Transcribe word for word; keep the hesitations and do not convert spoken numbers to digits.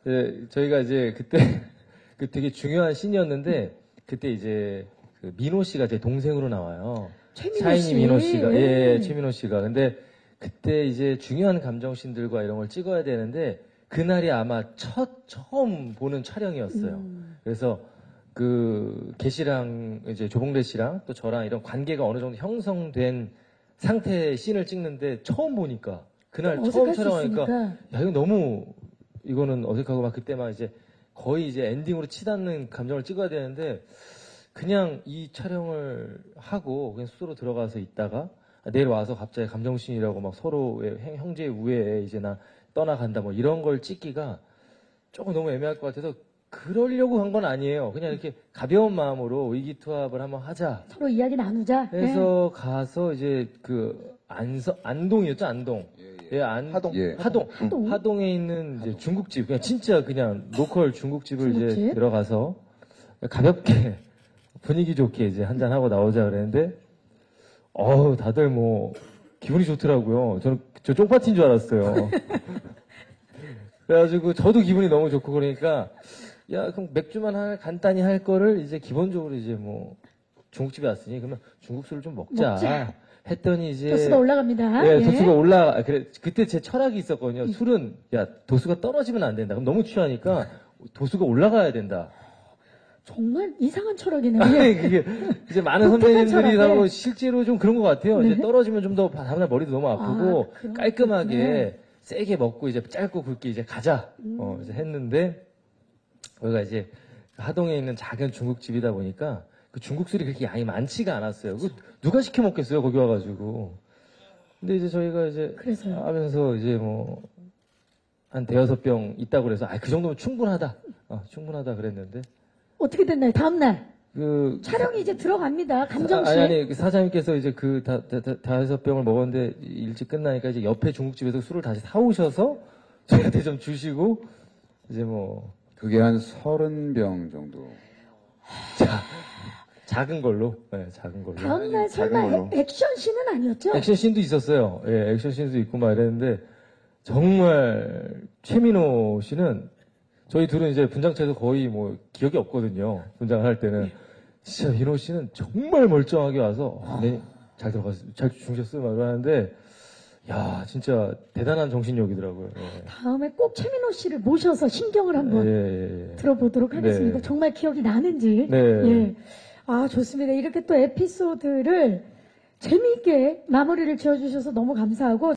네, 저희가 이제 그때 그 되게 중요한 씬이었는데 그때 이제 그 민호 씨가 제 동생으로 나와요. 최민호 샤이니 씨. 민호 씨가 네. 예, 예, 최민호 씨가. 근데 그때 이제 중요한 감정 씬들과 이런 걸 찍어야 되는데 그날이 아마 첫 처음 보는 촬영이었어요. 음. 그래서 그 개 씨랑 이제 조봉래 씨랑 또 저랑 이런 관계가 어느 정도 형성된 상태의 씬을 찍는데 처음 보니까 그날 처음 어색할 수 촬영하니까 있으니까. 야 이거 너무 이거는 어색하고 막 그때 막 이제 거의 이제 엔딩으로 치닫는 감정을 찍어야 되는데 그냥 이 촬영을 하고 그냥 숙소로 들어가서 있다가 내일 와서 갑자기 감정씬이라고 막 서로의 행- 형제의 우애에 이제 나 떠나간다 뭐 이런 걸 찍기가 조금 너무 애매할 것 같아서 그러려고 한 건 아니에요. 그냥 이렇게 가벼운 마음으로 의기투합을 한번 하자 서로 이야기 나누자. 네. 해서 가서 이제 그 안서 안동이었죠 안동. 예, 안, 하동. 예, 하동. 하동. 하동에 있는 이제 중국집, 그냥 진짜 그냥 로컬 중국집을 이제 중국집. 들어가서 가볍게 분위기 좋게 이제 한잔 하고 나오자 그랬는데, 어우, 다들 뭐, 기분이 좋더라고요. 저는 저 쪽파티인 줄 알았어요. 그래가지고 저도 기분이 너무 좋고 그러니까, 야, 그럼 맥주만 할, 간단히 할 거를 이제 기본적으로 이제 뭐, 중국집에 왔으니 그러면 중국술을 좀 먹자. 먹자. 했더니 이제. 도수가 올라갑니다. 예, 도수가 올라, 아, 그래, 그때 제 철학이 있었거든요. 술은, 야, 도수가 떨어지면 안 된다. 그럼 너무 취하니까 도수가 올라가야 된다. 정말 이상한 철학이네요. 아니, 예. 그게, 이제 많은 독특한 선배님들이 철학, 하고 네. 실제로 좀 그런 것 같아요. 네. 이제 떨어지면 좀 더 다음날 머리도 너무 아프고, 아, 그런 깔끔하게 거구나. 세게 먹고 이제 짧고 굵게 이제 가자. 음. 어, 이제 했는데, 거기가 이제 하동에 있는 작은 중국집이다 보니까 그 중국술이 그렇게 양이 많지가 않았어요. 그 누가 시켜 먹겠어요, 거기 와가지고. 근데 이제 저희가 이제 그래서요? 하면서 이제 뭐 한 대여섯 병 있다고 그래서 아 그 정도면 충분하다. 어, 충분하다 그랬는데 어떻게 됐나요? 다음날. 그 촬영이 이제 들어갑니다. 감정씬. 아니 아니 그 사장님께서 이제 그 다, 다, 다, 다여섯 병을 먹었는데 일찍 끝나니까 이제 옆에 중국집에서 술을 다시 사오셔서 저희한테 좀 주시고 이제 뭐 그게 한 서른 병 정도. 자, 작은 걸로 네, 작은 걸로 다음날 작은 설마 걸로. 액션씬은 아니었죠? 액션씬도 있었어요. 예, 액션씬도 있고 막 이랬는데 정말 최민호 씨는 저희 둘은 이제 분장차에서 거의 뭐 기억이 없거든요. 분장을 할 때는 진짜 민호 씨는 정말 멀쩡하게 와서 아, 네, 잘 들어갔어요. 잘 주무셨어요. 막 이러는데 야 진짜 대단한 정신력이더라고요. 예. 다음에 꼭 최민호 씨를 모셔서 신경을 한번 예, 예, 예. 들어보도록 하겠습니다. 네. 정말 기억이 나는지. 네. 예. 아, 좋습니다. 이렇게 또 에피소드를 재미있게 마무리를 지어주셔서 너무 감사하고